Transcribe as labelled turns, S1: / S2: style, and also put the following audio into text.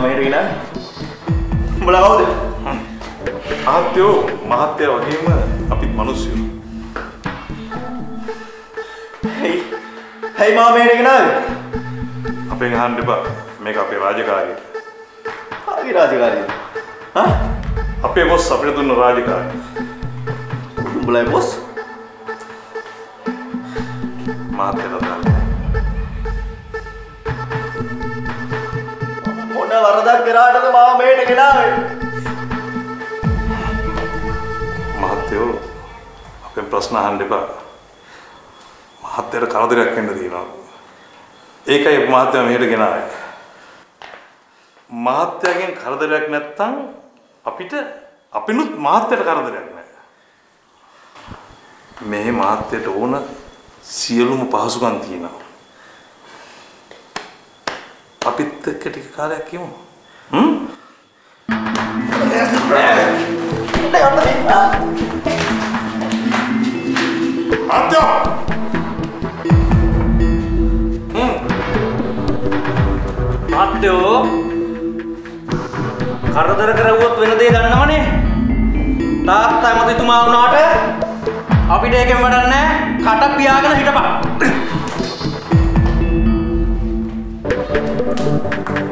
S1: මෙහෙට ගෙනාවේ? උඹලා කවුද?
S2: මහත්තයෝ මහත්තයා වගේම අපිත් මිනිස්සුයෝ.
S1: හයි මාව මෙහෙට ගෙනාවේ?
S2: අපෙන් අහන්න එපා. මේක අපේ රාජකාරිය.
S1: ආගේ රාජකාරිය. හා?
S2: අපේ බොස් අපිට දුන්න රාජකාරිය.
S1: උඹලා බොස්?
S2: මහත්තයා තමයි.
S1: මොන වරදක් කරාටද මාව මෙහෙට ගෙනාවේ?
S2: මහත්තයෝ අපෙන් ප්‍රශ්න අහන්න එපා. මහත්තයාට කරදරයක් වෙන්න තියෙනවා. ඒකයි මහත්තයා මෙහෙට ගෙනාවේ. මහත්තයාගෙන් කරදරයක් නැත්තම් අපිනුත් මහත්තයාට කරදරයක් නැහැ. මේ මහත්තයාට ඕන සියලුම පහසුකම් තියෙනවා. අපිත් එක්ක ටික කාලයක් යමු.
S3: මහත්තයෝ කරදර කරුවොත් වෙන දේ දන්නවනේ. තාත්තා මැතිතුමා වුණාට අපිට ඒකෙන් වැඩක් නැහැ. කට පියාගෙන හිටපන්.